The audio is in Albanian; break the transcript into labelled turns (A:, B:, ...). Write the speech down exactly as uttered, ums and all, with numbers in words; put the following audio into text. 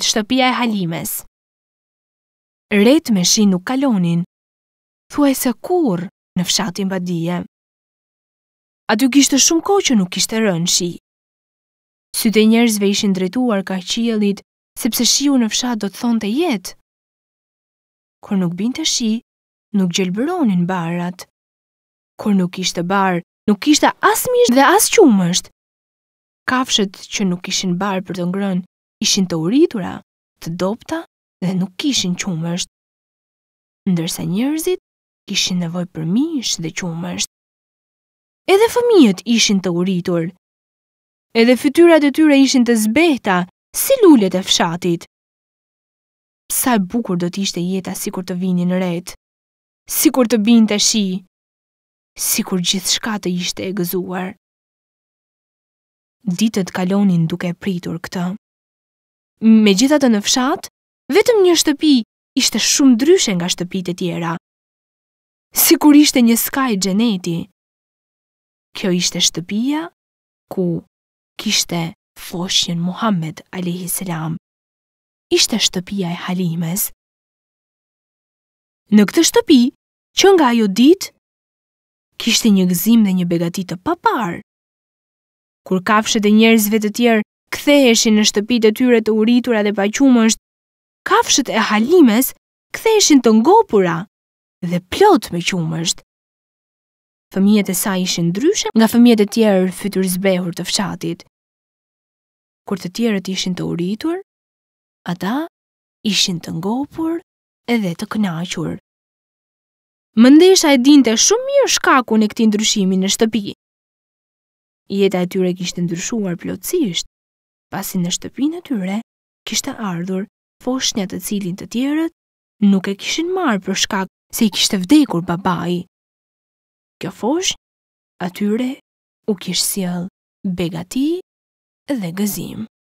A: shtëpia e Halimes. Ret me shi nuk kalonin, thuajse kurrë në fshatin badie. Aty kishte shumë kohë që nuk kishte rënë shi. Sytë e njerëzve ishin drejtuar ka qiellit, sepse shiu në fshat do të thonte jetë. Kur nuk binte shi, nuk gjelbëronin barat. Kur nuk ishte bar, nuk ishte as mish dhe as qumësht. Kafshët që nuk kishin bar për të ngrënë, ishin të uritura, të dopta dhe nuk kishin qumësht. Ndërsa njerëzit kishin nevojë për mish dhe qumësht. Edhe fëmijët ishin të uritur. Edhe fytyrat e tyre ishin të zbehta, si lulet e fshatit. Sa e bukur do t'ishte jeta sikur të vinin ret, sikur të binte shi, sikur gjithçka të ishte e gëzuar. Ditët kalonin duke pritur këtë. Megjithatë në fshat, vetëm një shtëpi ishte shumë ndryshe nga shtëpitë e tjera. Sikur ishte një skaj xheneti. Kjo ishte shtëpia ku kishte foshnjën Muhammed alayhis salam. Ishte shtëpia e Halimes. Në këtë shtëpi, që nga ajo ditë, kishte një gëzim dhe një begati të papar. Kur kafshët e njerëzve të tjerë ktheheshin në shtëpitë e tyre të uritura dhe paqumësht, kafshët e Halimes ktheheshin të ngopura dhe plot me qumësht. Fëmijët e saj ishin ndryshe nga fëmijët e tjerë fytyrzbehur të fshatit. Kur të tjerët ishin të uritur, ata ishin të ngopur edhe të kënaqur. Mëndesha e dinte shumë mirë shkakun e këtij ndryshimi në shtëpi. Jeta e tyre kishte ndryshuar plotësisht, pasi në shtëpinë e tyre kishte ardhur foshnja të cilin të tjerët nuk e kishin marrë për shkak se i kishte vdekur babai. Kjo foshnjë atyre u kishte sjell begati dhe gëzim.